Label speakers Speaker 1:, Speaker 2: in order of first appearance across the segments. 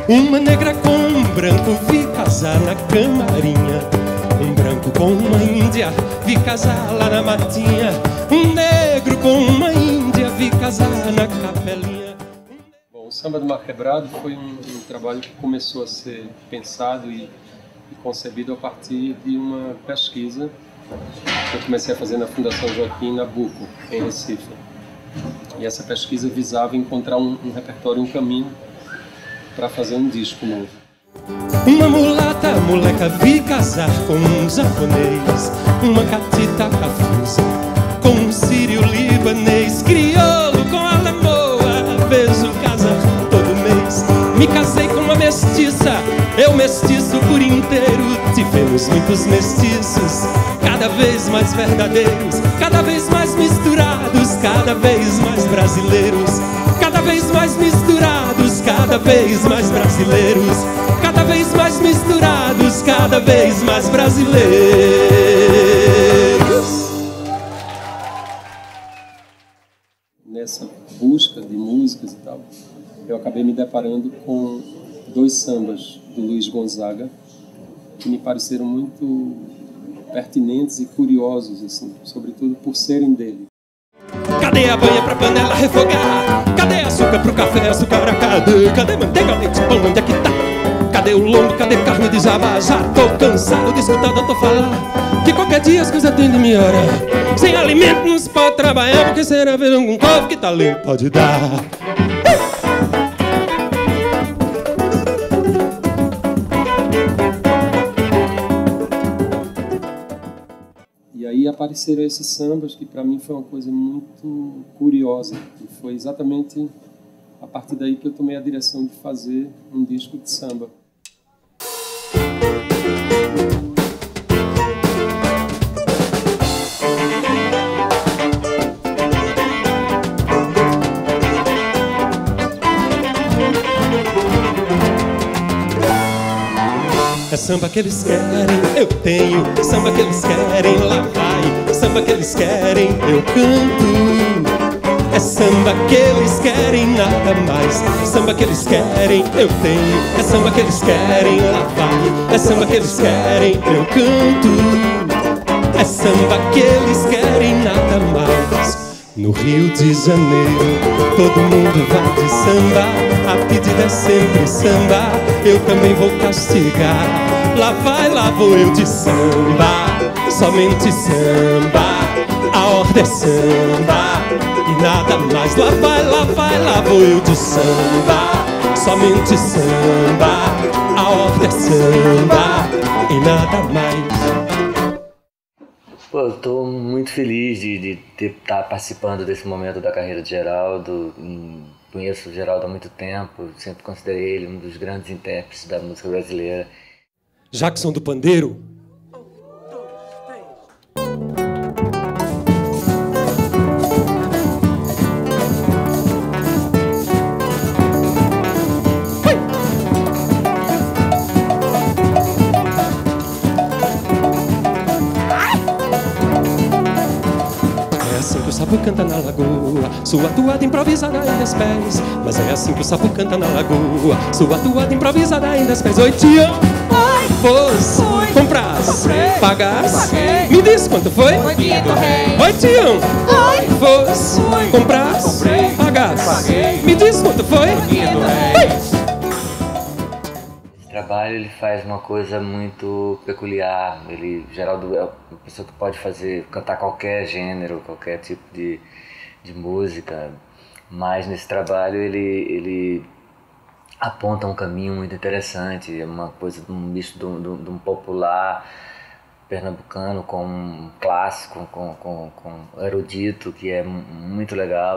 Speaker 1: Uma negra com um branco vi casar na camarinha. Um branco com uma índia vi casar lá na matinha. Um negro com uma índia vi casar na capelinha.
Speaker 2: Bom, o Samba do Mar Quebrado foi um trabalho que começou a ser pensado e concebido a partir de uma pesquisa que eu comecei a fazer na Fundação Joaquim Nabuco, em Recife. E essa pesquisa visava encontrar um repertório, um caminho para fazer um disco novo.
Speaker 1: Uma mulata, moleca, vi casar com um japonês. Uma catita cafusa com um sírio libanês. Crioulo com alamoa, vejo casar todo mês. Me casei com uma mestiça, eu mestiço por inteiro. Tivemos muitos mestiços, cada vez mais verdadeiros, cada vez mais misturados, cada vez mais brasileiros, cada vez mais misturados, cada vez mais brasileiros, cada vez mais misturados, cada vez mais brasileiros.
Speaker 2: Nessa busca de músicas e tal, eu acabei me deparando com dois sambas do Luiz Gonzaga que me pareceram muito pertinentes e curiosos, assim, sobretudo por serem dele.
Speaker 1: Cadê a banha pra panela refogar? Cadê açúcar pro café, açúcar a cadê? Cadê manteiga, leite, pão, onde é que tá? Cadê o lombo, cadê carne de jabá? Já tô cansado de escutar o doutor falar que qualquer dia as coisas têm de melhorar. Sem alimento não se pode trabalhar, porque será ver um povo que talento pode dar.
Speaker 2: E aí apareceram esses sambas que para mim foi uma coisa muito curiosa. E foi exatamente a partir daí que eu tomei a direção de fazer um disco de samba.
Speaker 1: É samba que eles querem, eu tenho. Samba que eles querem, lá vai. Samba que eles querem, eu canto. É samba que eles querem, nada mais. Samba que eles querem, eu tenho. É samba que eles querem, lá vai. É samba que eles querem, eu canto. É samba que eles querem, nada mais. No Rio de Janeiro, todo mundo vai de samba. A pedida é sempre samba, eu também vou castigar. Lá vai, lá vou eu de samba, somente samba. A ordem é samba e nada mais. Lá vai, lá vou eu de samba, somente samba. A ordem é samba e nada mais.
Speaker 3: Pô, eu tô muito feliz de estar participando desse momento da carreira de Geraldo. Conheço o Geraldo há muito tempo, sempre considerei ele um dos grandes intérpretes da música brasileira.
Speaker 1: Jackson do Pandeiro. O sapo canta na lagoa, sua toada improvisada em 10 pés. Mas é assim que o sapo canta na lagoa, sua toada improvisada em 10 pés. Oi, tia, fosse, comprasse, pagasse, me diz quanto foi? Oi, tião, fosse, comprasse, pagasse, me diz quanto foi?
Speaker 3: Esse trabalho ele faz uma coisa muito peculiar. Geraldo é uma pessoa que pode cantar qualquer gênero, qualquer tipo de música, mas nesse trabalho ele aponta um caminho muito interessante, é uma coisa de um misto de um popular pernambucano com um clássico, com erudito, que é muito legal.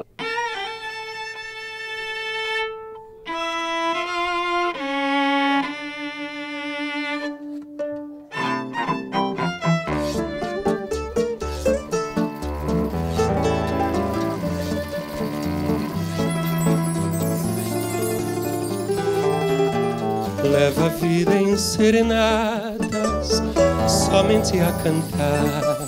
Speaker 1: Leva a vida em serenatas, somente a cantar.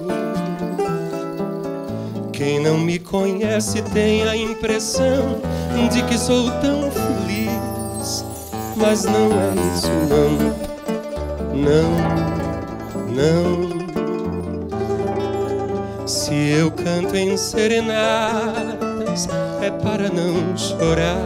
Speaker 1: Quem não me conhece tem a impressão de que sou tão feliz, mas não é isso, não. Se eu canto em serenatas é para não chorar.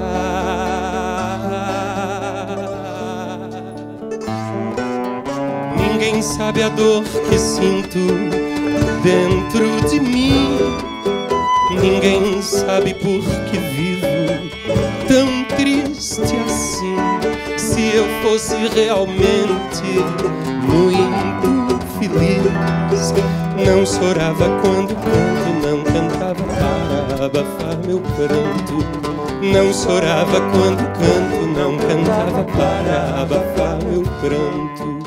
Speaker 1: Ninguém sabe a dor que sinto dentro de mim. Ninguém sabe por que vivo tão triste assim. Se eu fosse realmente muito feliz, não chorava quando canto, não cantava para abafar meu pranto. Não chorava quando canto, não cantava para abafar meu pranto.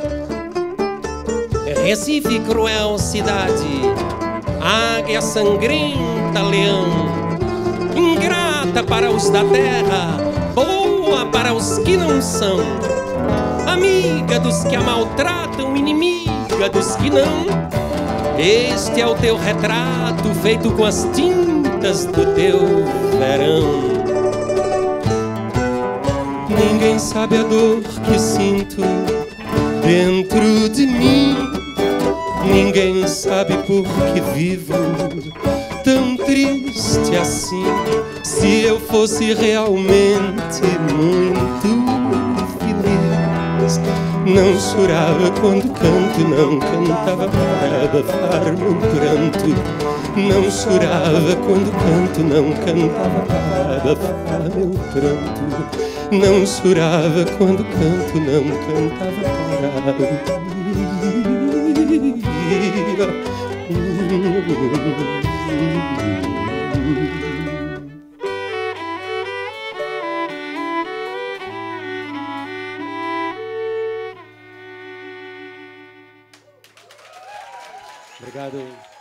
Speaker 4: Recife, cruel cidade, águia sangrenta, leão, ingrata para os da terra, boa para os que não são, amiga dos que a maltratam, inimiga dos que não. Este é o teu retrato feito com as tintas do teu verão.
Speaker 1: Ninguém sabe a dor que sinto dentro de mim. Ninguém sabe por que vivo tão triste assim. Se eu fosse realmente muito feliz, não chorava quando canto, não cantava para abafar meu pranto. Não chorava quando canto, não cantava para abafar meu pranto. Não chorava quando canto, não cantava para... Obrigado.